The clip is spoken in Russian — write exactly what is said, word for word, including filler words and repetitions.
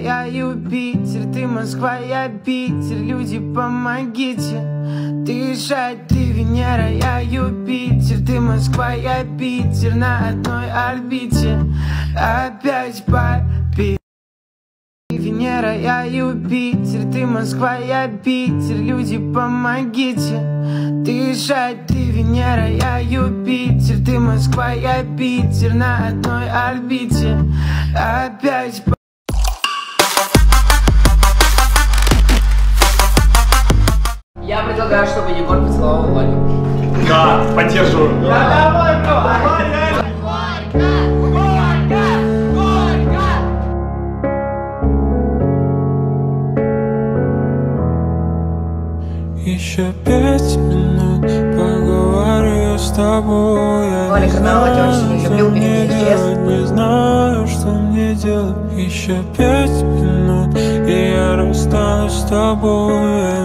я Юпитер, ты Москва, я Питер. Люди, помогите дышать. Ты Венера, я Юпитер, ты Москва, я Питер. На одной орбите опять попить. Ты Венера, я Юпитер, ты Москва, я Питер. Люди, помогите дышать. Ты Венера, я Юпитер, ты Москва, я Питер. На одной орбите опять попить. Я предлагаю, чтобы Егор поцеловал Ваню. Да, поддерживаю. Да, давай, давай. Еще пять минут поговорю с тобой. Оля, канал я очень люблю, перейти не знаю, что мне делать. Еще пять минут, и я расстанусь с тобой.